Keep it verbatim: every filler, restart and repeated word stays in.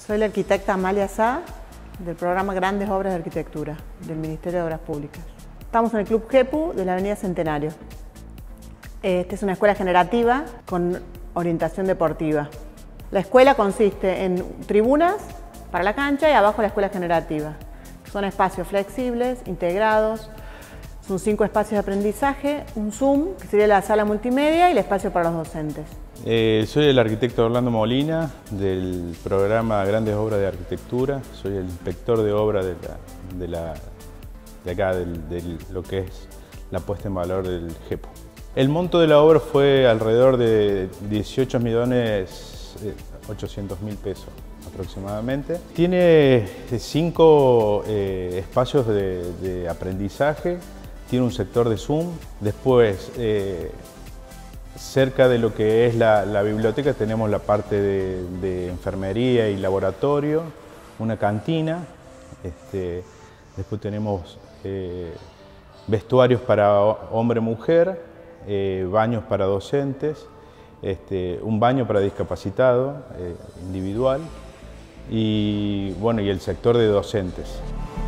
Soy la arquitecta Amalia Sá, del programa Grandes Obras de Arquitectura, del Ministerio de Obras Públicas. Estamos en el Club GEPU de la Avenida Centenario. Esta es una escuela generativa con orientación deportiva. La escuela consiste en tribunas para la cancha y abajo la escuela generativa. Son espacios flexibles, integrados. Son cinco espacios de aprendizaje, un Zoom, que sería la sala multimedia, y el espacio para los docentes. Eh, soy el arquitecto Orlando Molina, del programa Grandes Obras de Arquitectura. Soy el inspector de obra de, la, de, la, de acá, de, de lo que es la puesta en valor del GEPU. El monto de la obra fue alrededor de dieciocho millones ochocientos mil pesos aproximadamente. Tiene cinco eh, espacios de, de aprendizaje, tiene un sector de Zoom, después eh, cerca de lo que es la, la biblioteca tenemos la parte de, de enfermería y laboratorio, una cantina, este, después tenemos eh, vestuarios para hombre-mujer, eh, baños para docentes, este, un baño para discapacitado eh, individual y, bueno, y el sector de docentes.